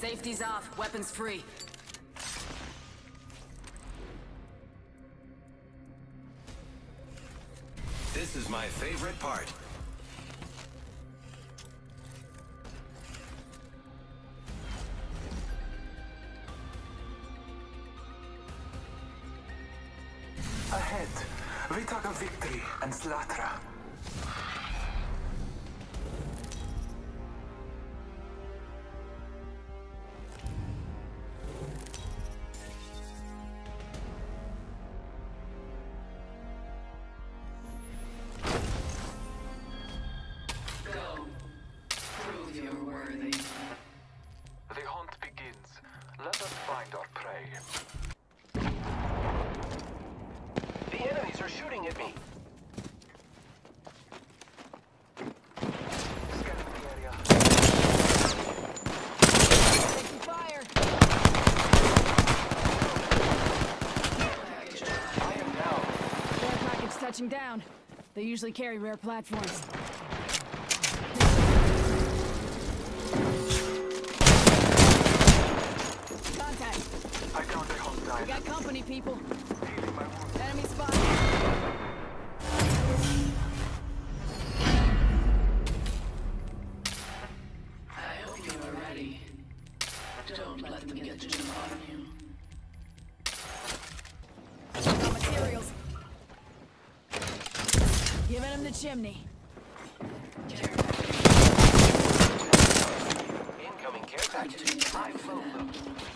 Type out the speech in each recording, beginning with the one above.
Safety's off, weapons free. This is my favorite part. Ahead, we talk of victory and slaughter. Go. Prove you're worthy. The hunt begins. Let us find our prey. The enemies are shooting at me. Scanning the area. Taking fire! I am down. Care package touching down. They usually carry rare platforms. Contact! I downed a hunt We dive. got company, people. Healing my wounds. Enemy spotted. I hope you are ready. Don't let them get the jump on you. Got materials. Giving him the chimney. Incoming care package. I found them.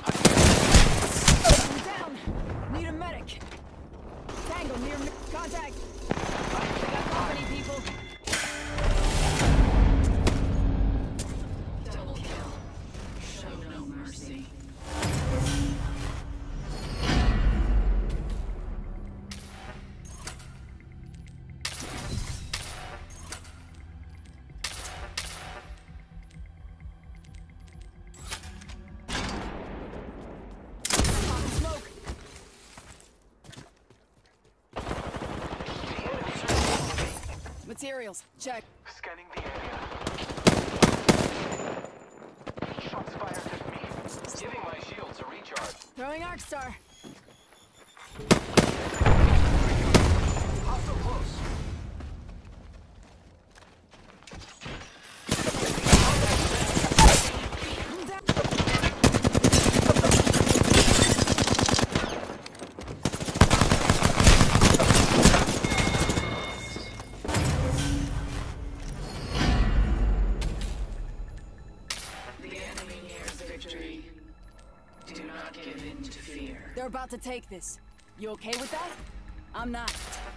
I'm down. Need a medic. Tango near me. Contact. We got company, people. Double kill. Show no mercy. Popping smoke. The enemies are shooting at me. Materials. Check. Scanning the area. Shots fired at me. Giving my shields a recharge. Throwing Arc Star. Hostile close. I'm down. The enemy nears victory. Do not give in to fear. They're about to take this. You okay with that? I'm not.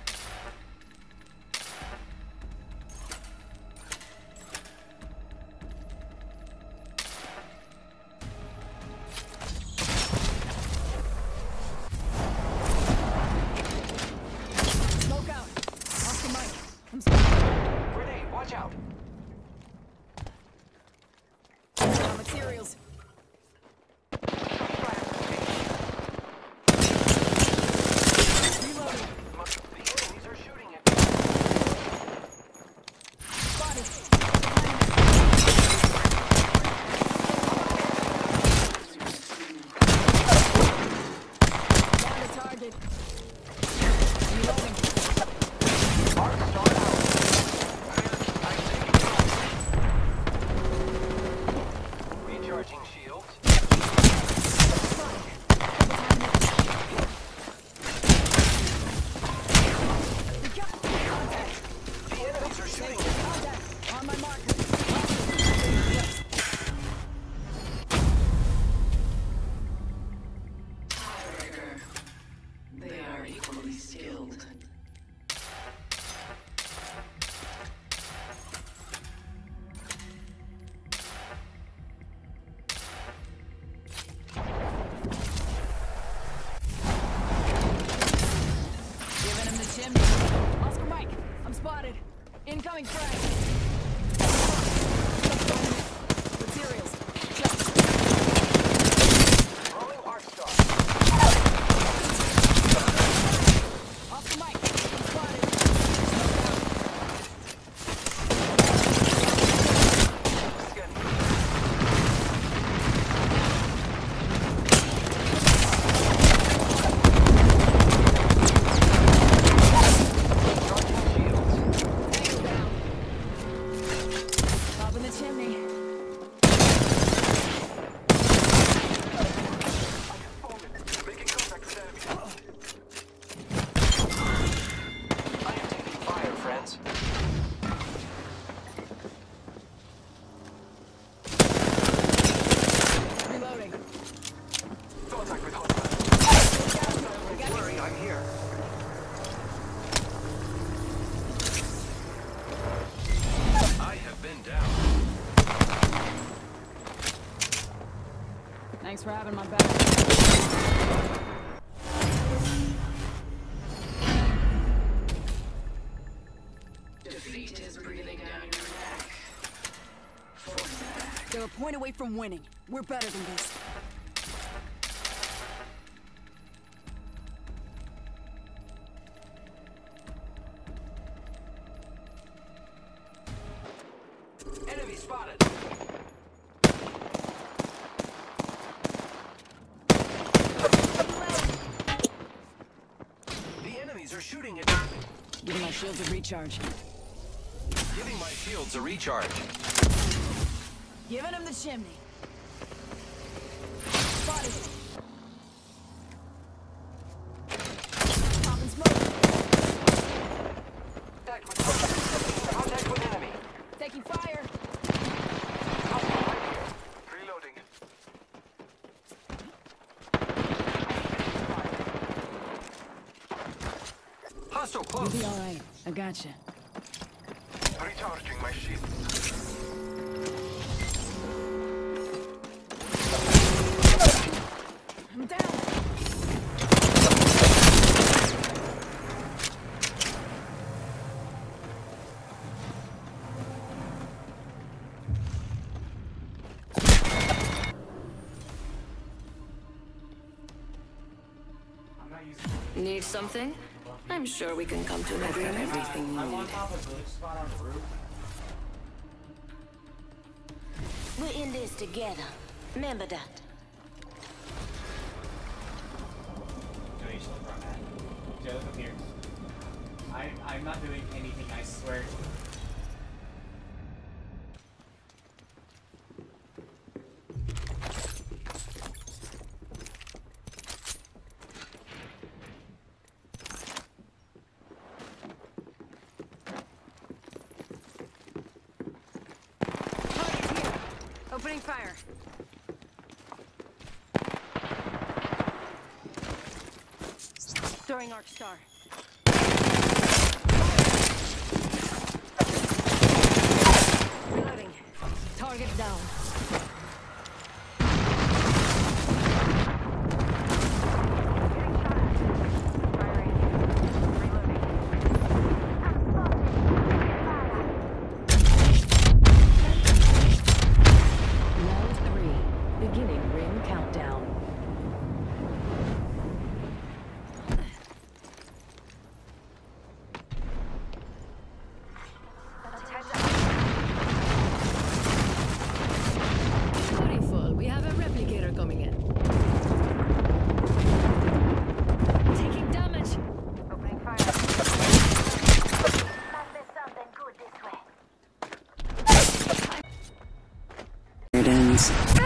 Smoke out. Off the mic. I'm Grenade, watch out. got materials. Reloading. Must be Thanks for having my back. Defeat is breathing down your neck. Force back. They're a point away from winning. We're better than this. Enemy spotted. The enemies are shooting at me. Giving my shields a recharge. Giving my shields a recharge. Giving him the chimney. Spotted him. Popping smoke. Contact with enemy. Taking fire. Reloading. Hostile You'll close. be alright. I gotcha. Recharging my shield. I'm down. Need something? I'm sure we can come to an agreement. Everything you need. We're in this together. Remember that. Joe, look here. I'm not doing anything, I swear. Target here. Opening fire. Throwing arc star. Reloading. Target down. Round 3. Beginning ring countdown. Pretty full. We have a replicator coming in. Taking damage. Opening fire. Must be something good this way. It ends.